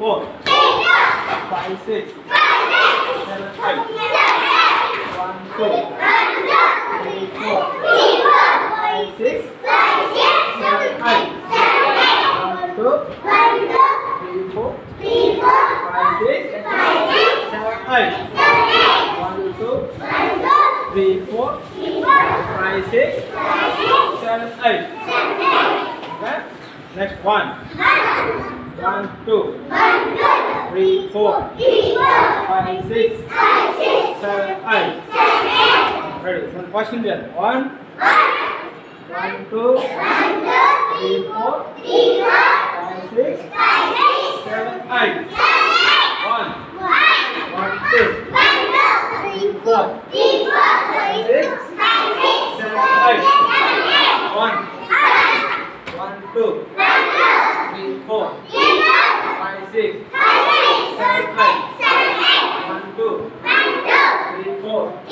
4, 5, 6, 7, 8, 1, 2, 3, 4, 5, 6, 7, 8, 1, 2, 3, 4, 5, 6, 7, 8, 1, 2, 3, 4, 5, 6, 7, 8. Okay? Next one. 1, 2, 3, 4, 5, 6, 7, 8. Ready? First Indian. 1, 2, 3, 4, 5, 6, 7, 8. 1, 2, 3, 4, 5, 6, 7, 8. 1, 2, 3, 4, 5, 6, 7, 8. 1, 2, 3, 4.